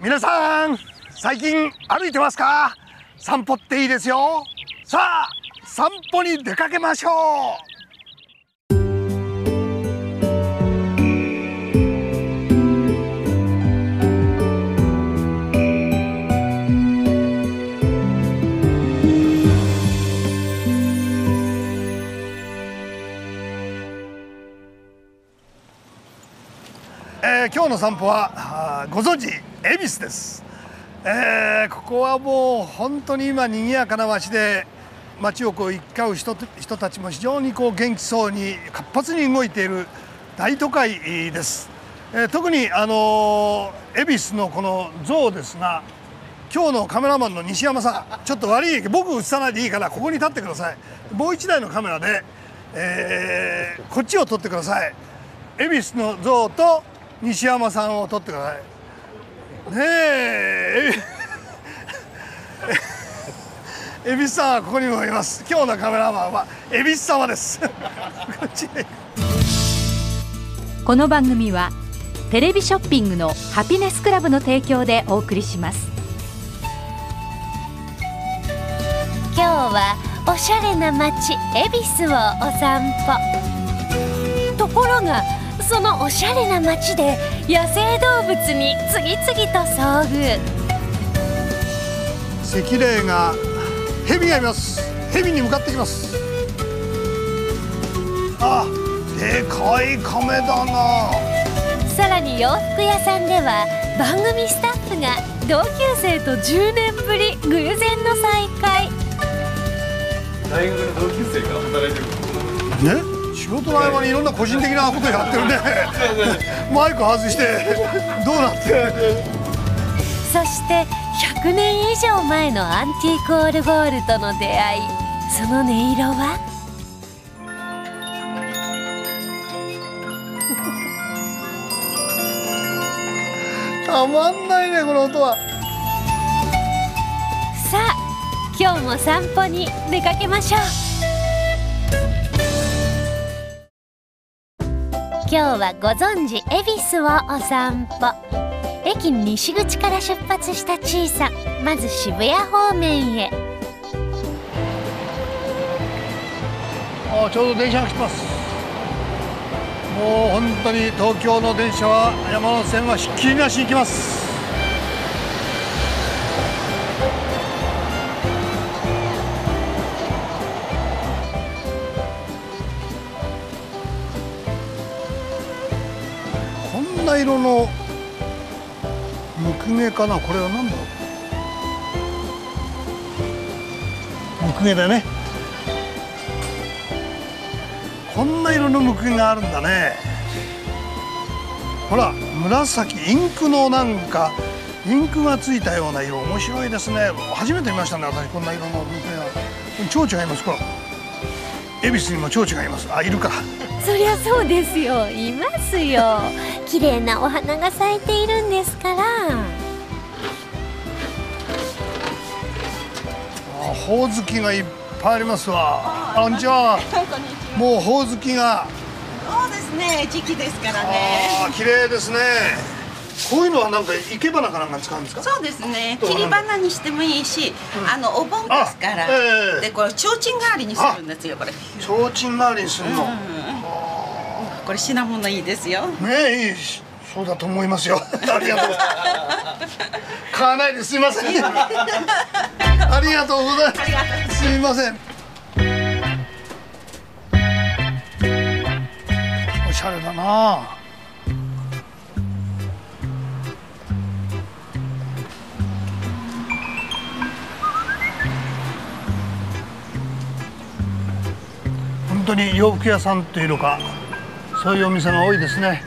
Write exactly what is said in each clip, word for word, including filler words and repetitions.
皆さん最近歩いてますか？散歩っていいですよ。さあ散歩に出かけましょう。えー、今日の散歩はご存知恵比寿です。えー、ここはもう本当に今賑やかな街で、街をこう行き交う 人, 人たちも非常にこう元気そうに活発に動いている大都会です。えー、特にあの恵比寿のこの像ですが、今日のカメラマンの西山さん、ちょっと悪い、僕映さないでいいからここに立ってください。もう一台のカメラで、えー、こっちを撮ってください。恵比寿の像と西山さんを撮ってください。ねえ、恵比寿さんはここにもいます。今日のカメラマンは恵比寿様です。こっちへ。 この番組はテレビショッピングのハピネスクラブの提供でお送りします。 今日はおしゃれな街恵比寿をお散歩。ところがそのおしゃれな街で野生動物に次々と遭遇。 赤霊が蛇がいます。蛇に向かってきます。あ、でかい亀だな。 さらに洋服屋さんでは番組スタッフが同級生とじゅうねんぶり偶然の再会。 大学の同級生が働いてるね。仕事の合間にいろんな個人的なことやってるね。マイク外してどうなって。 そしてひゃくねん以上前のアンティークオルゴールとの出会い。その音色はたまんないね、この音は。 さあ今日も散歩に出かけましょう。今日はご存知恵比寿をお散歩。駅西口から出発したちいさん、まず渋谷方面へ。 あ、ちょうど電車が来てます。もう本当に東京の電車は、山手線はひっきりなしに来ます。こんな色のムクゲかな。これは何だろう。ムクゲだね。こんな色のムクゲがあるんだね。ほら、紫インクのなんかインクがついたような色、面白いですね。初めて見ましたね、私こんな色のムクゲが。蝶々がいます。これ恵比寿にも蝶々がいます。あ、いるか。 そりゃそうですよ、いますよ。綺麗なお花が咲いているんですから。 あ、ほおずきがいっぱいありますわ。あ、こんにちは。もうほおずきが。 そうですね、時期ですからね。 ああ、綺麗ですね。こういうのはなんか生け花かなんか使うんですか？ そうですね、切り花にしてもいいし、うん、あのお盆ですから、えー、でこれ提灯代わりにするんですよ。これ提灯代わりにするの、うん、 これ品物いいですよね。え、いい、そうだと思いますよ。ありがとう。買わないですいません。ありがとうございます。すみません。おしゃれだな。本当に洋服屋さんというのか、そういうお店が多いですね。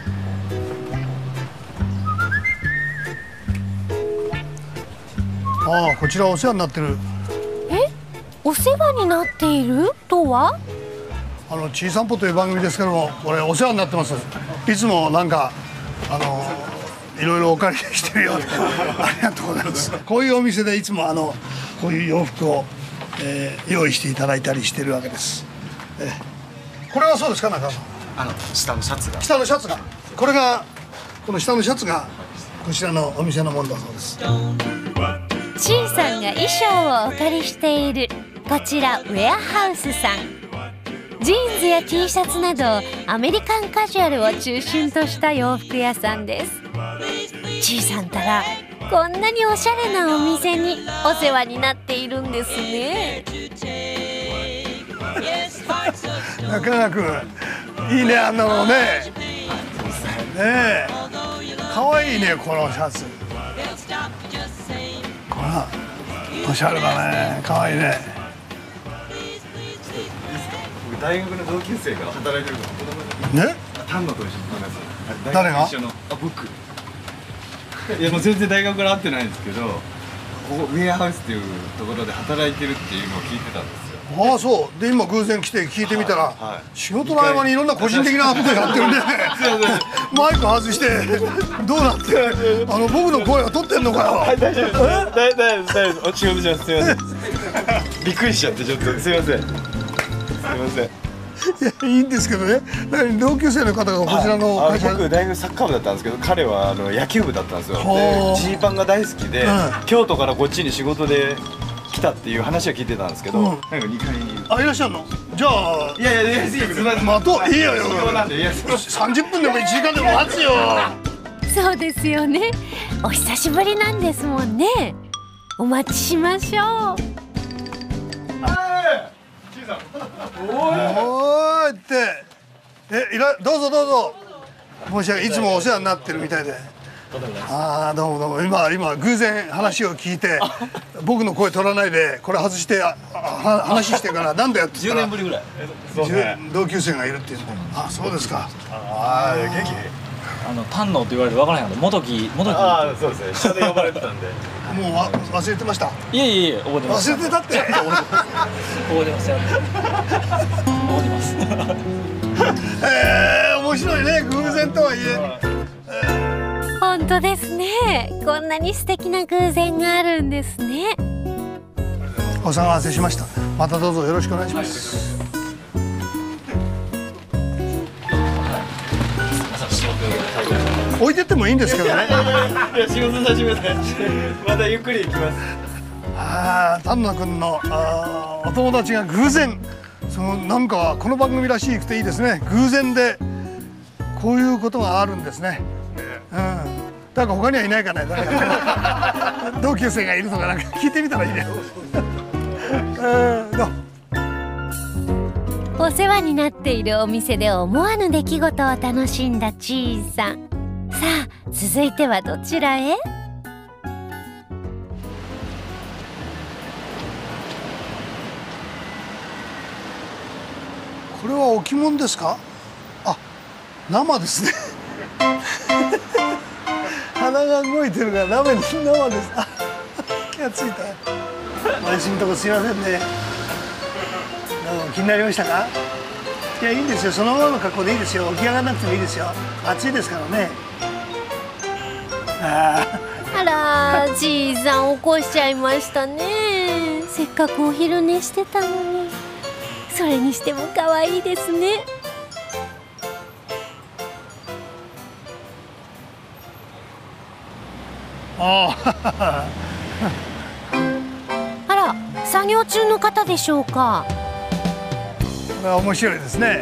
ああ、こちらお世話になってる。 え、お世話になっているとは？ あのちいさんぽという番組ですけども、これお世話になってます。いつもなんかあのいろいろお借りしてるようでありがとうございます。こういうお店でいつもあのこういう洋服を、えー、用意していただいたりしてるわけです。えー、これはそうですか、中川さん。 あの下のシャツが下のシャツがこれがこの下のシャツがこちらのお店のもんだそうです。 ちいさんが衣装をお借りしているこちらウェアハウスさん。ジーンズや T シャツなどアメリカンカジュアルを中心とした洋服屋さんです。ちいさんたらこんなにおしゃれなお店にお世話になっているんですね。 中川君いいね、あんなのね。ねえかわいいね、このシャツ。こらおしゃれだね、かわいいね。 僕大学の同級生が働いてるからね。 丹野と一緒に誰が？ あ、僕。いやもう全然大学から会ってないんですけど、ここウェアハウスっていうところで働いてるっていうのを聞いてたんですよ。 ああそうで、今偶然来て聞いてみたら、はいはい、仕事の合間にいろんな個人的なことやってるんでマイク外してどうなってあの僕の声を取ってんのかよ。 はい、大丈夫です大丈夫です大丈夫です。お仕事します。すいませんびっくりしちゃってちょっとすいませんすいません。 いやいいんですけどね。同級生の方がこちらの会社、 僕大学サッカー部だったんですけど、彼はあの野球部だったんですよ。でジーパンが大好きで、うん、京都からこっちに仕事で来たっていう話は聞いてたんですけど、うん、なんかにかいにあいらっしゃるの。じゃあいやいやいやいや待とういいよよさんじゅっぷんでもいちじかんでも待つよ。 そうですよね、お久しぶりなんですもんね。お待ちしましょう。 おーいってえいらどうぞどうぞ。申し訳ない、いつもお世話になってるみたいで。ああどうもどうも。今今偶然話を聞いて僕の声取らないでこれ外してああ話してからなんだよって言ったらじゅうねんぶりぐらい同級生がいるっていう。あそうですか。 ああ元気。 あの丹野って言われて分からへんかった。元木元木。 ああそうですね、下で呼ばれてたんでもうわ忘れてました。 いえいえいえ覚えてます。 忘れてたって覚えてますよ覚えてますえー、面白いね、偶然とはいえ。 本当ですね、こんなに素敵な偶然があるんですね。 お騒がせしました。またどうぞよろしくお願いします。置いてってもいいんですけどね。 いや仕事始めてまたゆっくり行きます。 ああ丹野君のあお友達が偶然そのなんかこの番組らしくていいですね。偶然でこういうことがあるんですね。うん。だから他にはいないかな。誰か同級生がいるとかなんか聞いてみたらいいね。うんどうお世話になっているお店で思わぬ出来事を楽しんだちーさん。さあ続いてはどちらへ？ これは置物ですか？あ、生ですね。鼻が動いてるから生です生です。あ、気がついた。お休みのとこすいませんね。どうも気になりましたか？いやいいんですよ。そのままの格好でいいですよ。起き上がらなくてもいいですよ。暑いですからね。ああらちーさん起こしちゃいましたね。せっかくお昼寝してたのに。それにしても可愛いですね。 ああら作業中の方でしょうか。 これは面白いですね。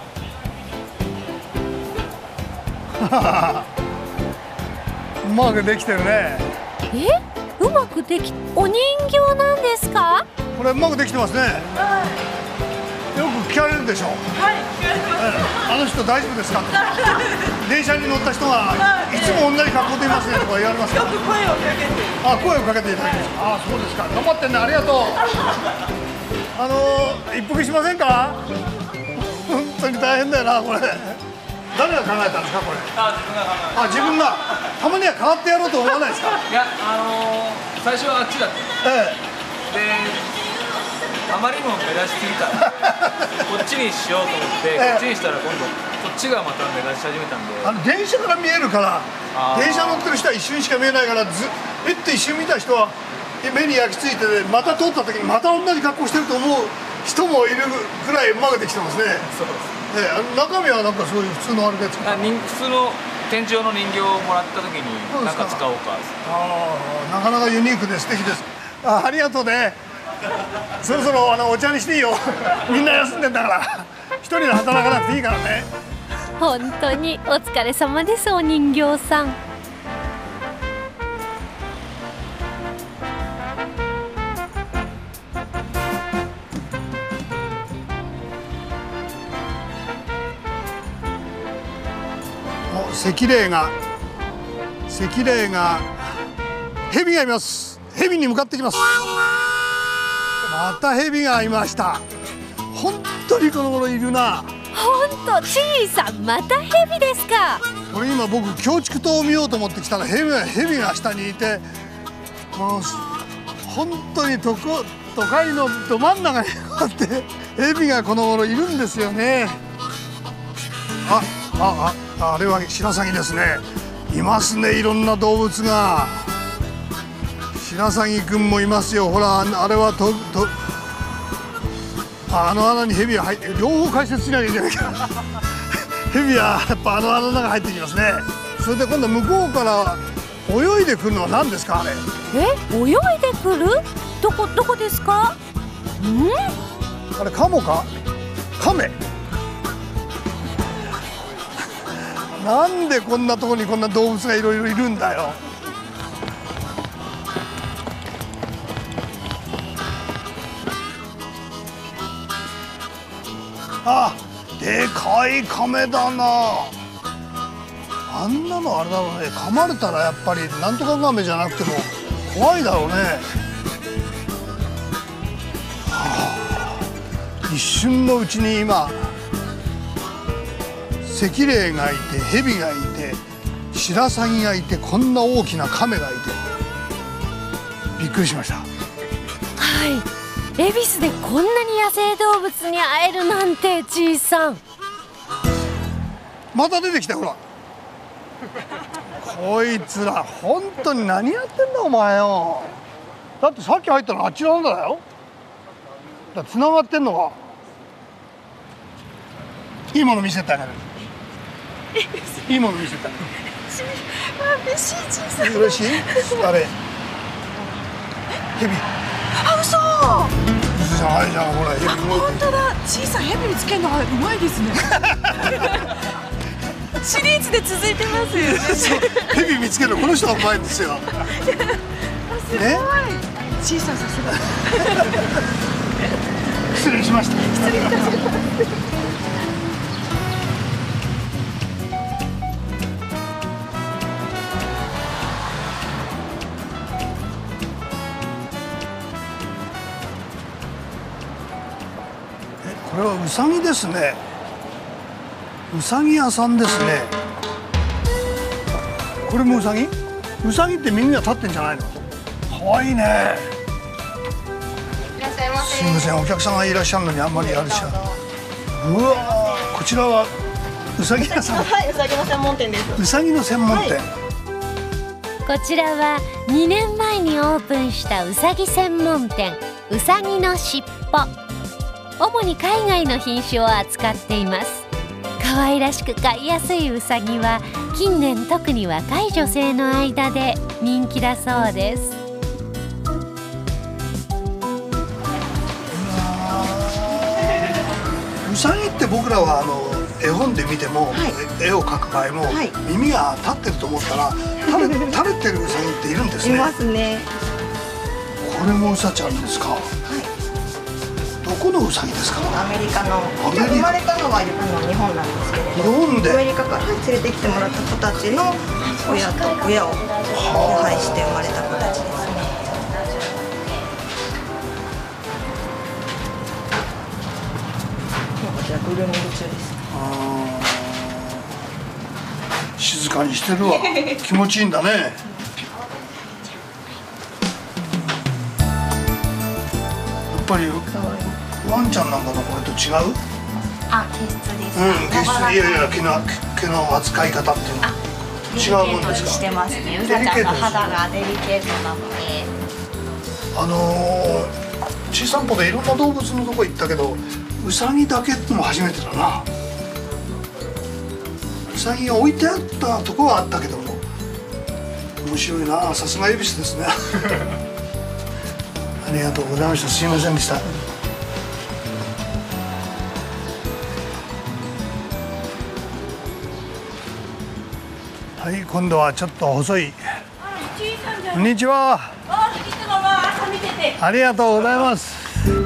うまくできてるね。 え、うまくでき、お人形なんですか？ これうまくできてますね。よく聞かれるでしょ。 はい、聞かれてます。 あの人大丈夫ですか？電車に乗った人がいつも同じ格好でいますねとか言われますか？ よく声をかけて。 あ、声をかけていただきます。あ、そうですか。頑張ってんね、ありがとう。あのー、一服しませんか？本当に大変だよなこれ。誰が考えたんですかこれ？ あ、自分が考えました。 あ、自分がたまには変わってやろうと思わないですか？ いや、あのー、最初はあっちだった。 ええ。 であまりにも目立ちすぎたらこっちにしようと思って、こっちにしたら今度こっちがまた目立ち始めたんで、 あの電車から見えるから、電車乗ってる人は一瞬しか見えないから、ずえっと一瞬見た人は目に焼き付いて、ね、また通った時にまた同じ格好してると思う人もいるぐらいうまくできてますね。 そうです。 ええ、中身はなんかそういう普通のあれですか？ あ、普通の展示用の人形をもらった時に何か使おうか。 ああ、なかなかユニークで素敵です。あ、ありがとうね。そろそろあのお茶にしていいよ。みんな休んでんだから一人で働かなくていいからね。 本当にお疲れ様です、お人形さん。 赤霊が赤霊が蛇がいます。蛇に向かってきます。また蛇がいました。本当にこの頃いるな。 本当、ちいさんまた蛇ですか。 これ今僕京畜島を見ようと思ってきたら蛇が蛇が下にいて、もう本当に都会都会のど真ん中にあって蛇がこの頃いるんですよね。あああ、あれは白鷺ですね。いますね、いろんな動物が。白鷺くんもいますよ。ほら、あれはととあの穴にヘビが入って、両方解説しなきゃいけないからヘビはやっぱあの穴の中に入ってきますね。それで今度向こうから泳いでくるのは何ですか、あれ。 え、泳いでくる？どこどこですか？ん？ あれカモか？カメ？なんでこんなところにこんな動物がいろいろいるんだよ。あ、でかいカメだな。あんなのあれだろうね、噛まれたらやっぱりなんとかガメじゃなくても怖いだろうね。はあ、一瞬のうちに今赤霊がいて、蛇がいて、白鷺がいて、こんな大きなカメがいてびっくりしました。 はい、恵比寿でこんなに野生動物に会えるなんて、ちいさん。 また出てきたよ、ほらこいつら本当に何やってんだお前よ。だってさっき入ったのあっちなんだよ。だから繋がってんのか。いいもの見せてあげる。いいもの見せてあげる。 嬉しい、小さい。 嬉しい。あれヘビ。 あ、嘘。 嘘じゃないじゃん、ほらヘビ。 本当だ、小さいヘビ見つけるのがうまいですねシリーズで続いてますよねヘビ見つけるのこの人がうまいんですよ。 すごい。小さい、さすが。 失礼しました。 失礼いたします。 これはウサギですね。ウサギ屋さんですね。これもウサギ？ウサギって耳が立ってんじゃないの？可愛いね。 いらっしゃいませ。 すみません、お客さんがいらっしゃるのにあんまりあれしちゃう。うわー、こちらはウサギ屋さん。 はい、ウサギの専門店です。 ウサギの専門店。 はい、 こちらはにねんまえにオープンしたうさぎ専門店、うさぎのしっぽ。主に海外の品種を扱っています。可愛らしく飼いやすいうさぎは近年特に若い女性の間で人気だそうです。 ウサギって僕らはあの絵本で見ても、はい、絵を描く場合も、はい、耳が立ってると思ったら垂れ、垂れてるウサギっているんですね。 いますね。 これもウサちゃんですか。はい、どこのウサギですか。 アメリカの。生まれたのはあの日本なんですけれど。 日本で。 アメリカから連れてきてもらった子たちの親と親を交配して生まれた子たちですね。こちらグルーミング中です。 あー、静かにしてるわ。気持ちいいんだね。やっぱりワンちゃんなんかのこれと違う？ あ、毛質ですか。うん、毛質、いやいや、毛の毛の扱い方っていうの違うもんですか。 してますね。うさちゃんの肌がデリケートなので。 あのー、ちいさんぽでいろんな動物のとこ行ったけど、ウサギだけってのも初めてだな。ウサ菜が置いてあったところはあったけども、面白いな、さすが恵比寿ですね。ありがとうございました。すいませんでした。はい、今度はちょっと細い。こんにちは。ありがとうございます。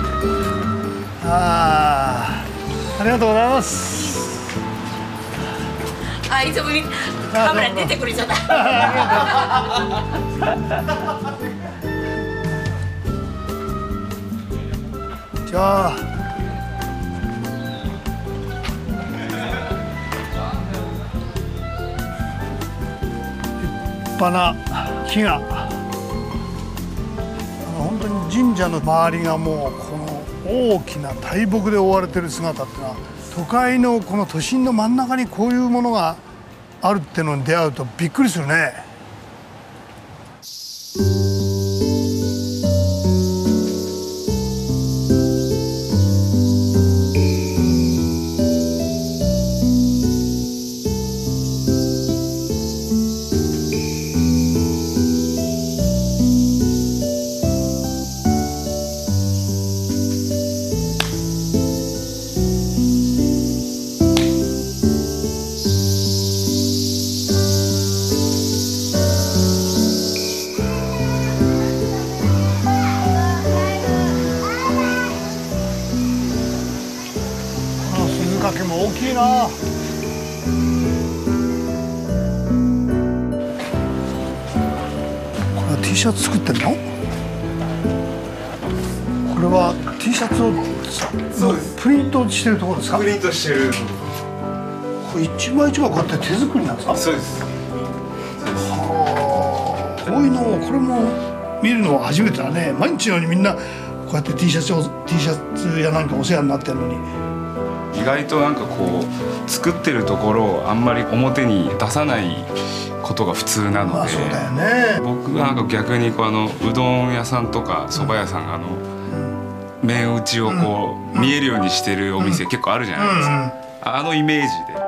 ああ、ありがとうございます。 あ、いつもにカメラ出てくれちゃった。 じゃあ。立派な木が。本当に神社の周りがもうこの大きな大木で覆われてる姿っていうのは、都会のこの都心の真ん中にこういうものがあるっていうのに出会うとびっくりするね。大きいな。これは T シャツ作ってるの？これは T シャツをのプリントしてるところですか？ プリントしてる。 これ一枚一枚こうやって手作りなんですか？ そうです。 はあ、こういうのをこれも見るのは初めてだね。毎日のようにみんなこうやって T シャツを T シャツやなんかお世話になってるのに。 意外となんかこう作ってるところをあんまり表に出さないことが普通なので、 まあそうだよね。僕はなんか逆にこうあのうどん屋さんとか蕎麦屋さんがあの麺打ちをこう見えるようにしてるお店結構あるじゃないですか。あのイメージで。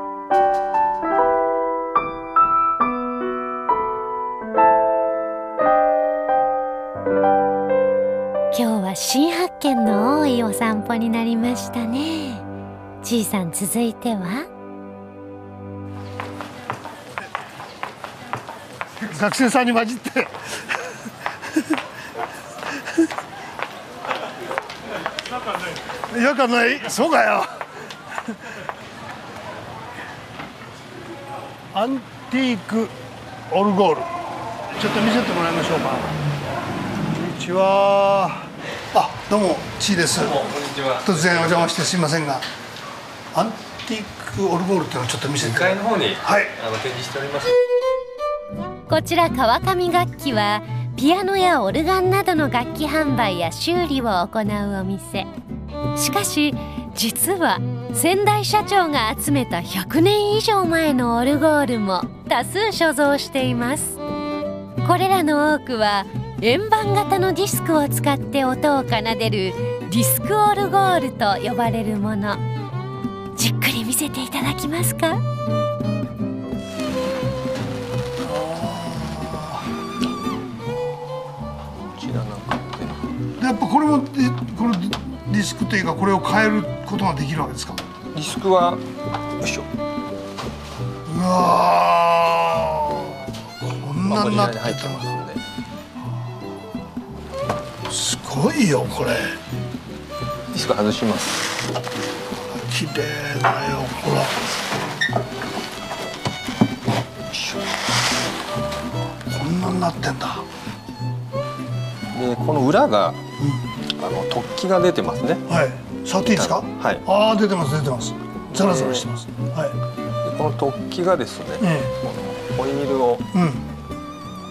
今日は新発見の多いお散歩になりましたね。じいさん、続いては学生さんに混じって違和感ない？そうかよ。アンティークオルゴール、ちょっと見せてもらいましょうか。こんにちは。あ、どうも、ちいです。突然お邪魔してすみませんが、アンティークオルゴールっていうのをちょっと見せて。 にかいの方に、 はい、 あの展示しております。 こちら川上楽器はピアノやオルガンなどの楽器販売や修理を行うお店。しかし実は先代社長が集めたひゃくねん以上前のオルゴールも多数所蔵しています。これらの多くは円盤型のディスクを使って音を奏でるディスクオルゴールと呼ばれるもの。じっくり見せていただきますか？ やっぱこれもこのディスクというかこれを変えることができるわけですか？ ディスクはよいしょ。 うわー、こんなになってた。すごいよこれ。 ディスク外します。 綺麗だよほら。こんなになってんだ。 でこの裏が、うん、あの突起が出てますね。 はい。触っていいですか？ はい。 ああ、出てます出てます。ザラザラしてます。はい。 でこの突起がですね、ええ、このホイールを、うん、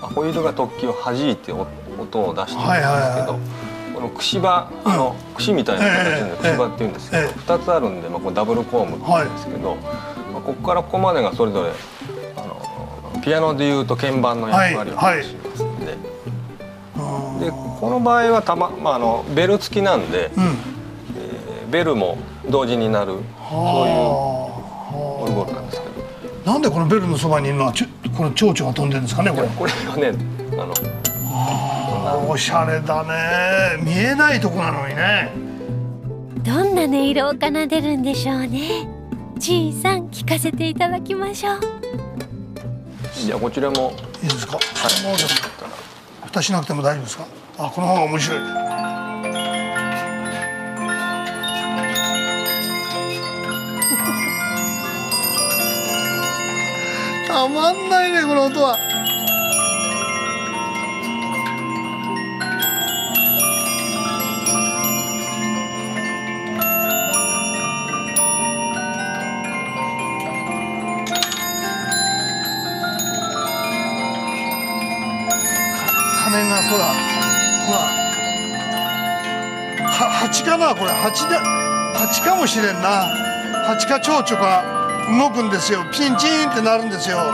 ホイールが突起を弾いて音を出してるんですけど、はいはいはい、この串刃、うん、あの串みたいな形の串刃っていうんですけど、ええ、ふたつあるんで、まあ、これダブルコームって言うんですけど、はい、まあ、ここからここまでがそれぞれあのピアノでいうと鍵盤の役割をしますんで、はいはい、でこの場合はたま、まあ、あのベル付きなんで、うん、えー、ベルも同時になるそういうオルゴールなんですけど、 なんでこのベルのそばにいるのはちょこの蝶々が飛んでるんですかねこれ。 これはねあのあーおしゃれだね。見えないとこなのにね。 どんな音色を奏でるんでしょうね。ちいさん聞かせていただきましょう。 じゃあこちらもいいですか。はい。もう蓋しなくても大丈夫ですか。あ、この方が面白い。たまんないねこの音は。羽がほらほらは蜂かなこれ。蜂だ蜂かもしれんな。蜂か蝶々が動くんですよ。ピンチンってなるんですよ。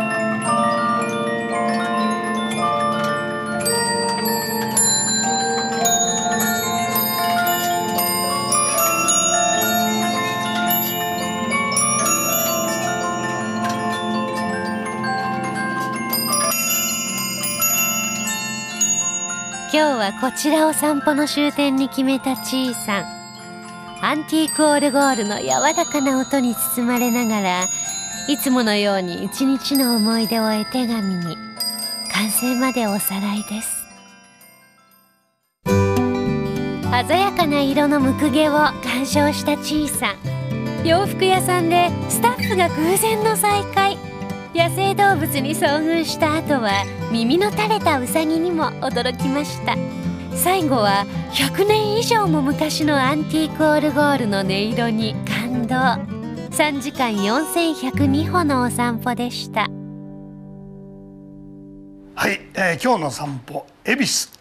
今日はこちらを散歩の終点に決めたちいさん。アンティークオルゴールの柔らかな音に包まれながら、いつものように一日の思い出を絵手紙に完成までおさらいです。鮮やかな色のムクゲを鑑賞したちいさん。洋服屋さんでスタッフが偶然の再会。野生動物に遭遇した後は耳の垂れたウサギにも驚きました。最後はひゃくねん以上も昔のアンティークオルゴールの音色に感動。さんじかんよんせんひゃくにほのお散歩でした。 はい、えー、今日の散歩恵比寿、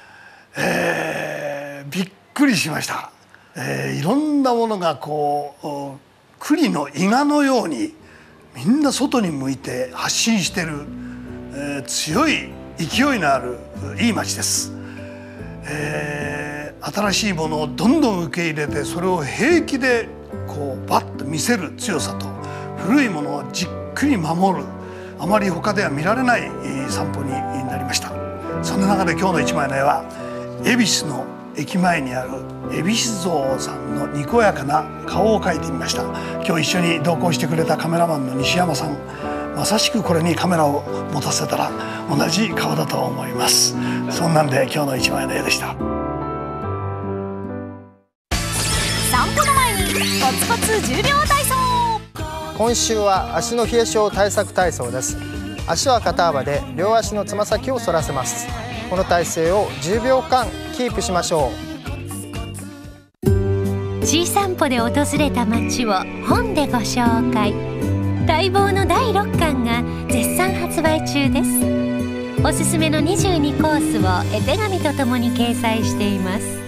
えー、びっくりしました。えー、いろんなものがこう栗の伊賀のようにみんな外に向いて発信している、えー、強い勢いのあるいい街です。えー、新しいものをどんどん受け入れてそれを平気でこうバッと見せる強さと、古いものをじっくり守る、あまり他では見られない散歩になりました。その中で今日の一枚の絵は恵比寿の駅前にある恵比寿像さんのにこやかな顔を描いてみました。今日一緒に同行してくれたカメラマンの西山さん、まさしくこれにカメラを持たせたら同じ顔だと思います。そんなんで今日の一枚の絵でした。 散歩の前にコツコツじゅうびょう体操。 今週は足の冷え性対策体操です。足は肩幅で両足のつま先を反らせます。この体勢をじゅうびょうかんキープしましょう。ちい散歩で訪れた街を本でご紹介。待望のだいろっかんが絶賛発売中です。おすすめのにじゅうにコースを絵手紙とともに掲載しています。